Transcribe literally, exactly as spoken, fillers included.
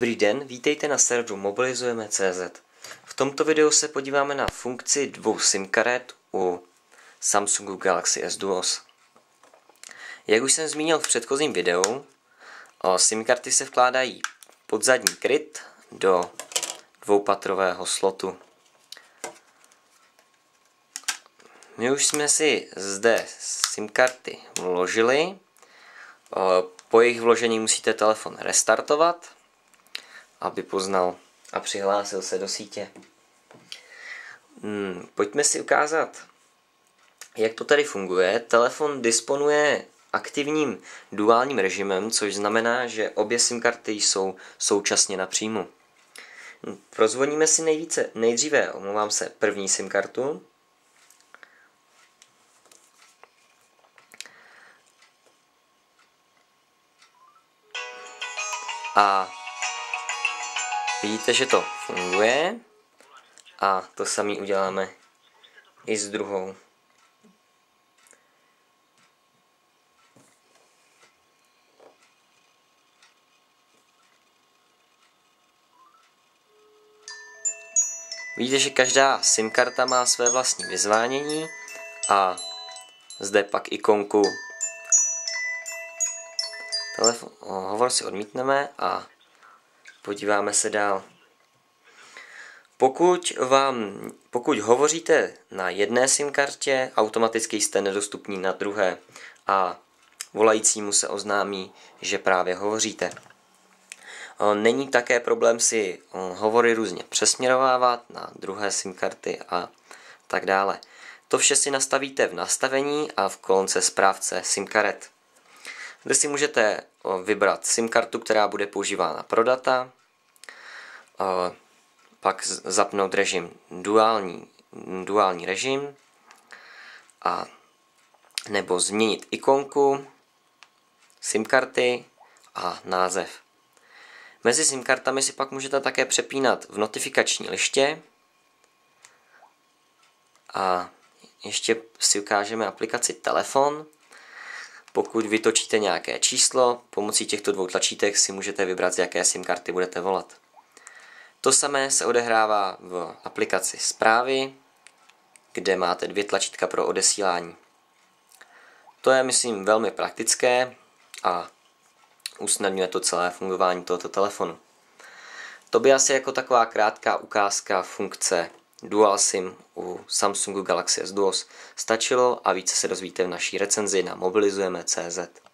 Dobrý den, vítejte na serveru Mobilizujeme tečka cé zet. V tomto videu se podíváme na funkci dvou SIM karet u Samsungu Galaxy S Duos. Jak už jsem zmínil v předchozím videu, SIM karty se vkládají pod zadní kryt do dvoupatrového slotu. My už jsme si zde SIM karty vložili. Po jejich vložení musíte telefon restartovat, aby poznal a přihlásil se do sítě. Hmm, pojďme si ukázat, jak to tady funguje. Telefon disponuje aktivním duálním režimem, což znamená, že obě SIM karty jsou současně na příjmu. Prozvoníme si nejvíce, nejdříve, omlouvám se, první SIM kartu. A vidíte, že to funguje, a to samé uděláme i s druhou. Vidíte, že každá SIM karta má své vlastní vyzvánění a zde pak ikonku. Telefon, hovor si odmítneme a podíváme se dál. Pokud, vám, pokud hovoříte na jedné SIM kartě, automaticky jste nedostupní na druhé a volajícímu se oznámí, že právě hovoříte. Není také problém si hovory různě přesměrovávat na druhé SIM karty a tak dále. To vše si nastavíte v nastavení a v kolonce správce SIM karet. Zde si můžete vybrat SIM kartu, která bude používána pro data, pak zapnout režim duální, duální režim a nebo změnit ikonku SIM karty a název. Mezi SIM kartami si pak můžete také přepínat v notifikační liště a ještě si ukážeme aplikaci Telefon. Pokud vytočíte nějaké číslo, pomocí těchto dvou tlačítek si můžete vybrat, z jaké SIM karty budete volat. To samé se odehrává v aplikaci Zprávy, kde máte dvě tlačítka pro odesílání. To je, myslím, velmi praktické a usnadňuje to celé fungování tohoto telefonu. To by asi jako taková krátká ukázka funkce Dual SIM u Samsungu Galaxy S Duos stačilo a více se dozvíte v naší recenzi na Mobilizujeme tečka cé zet.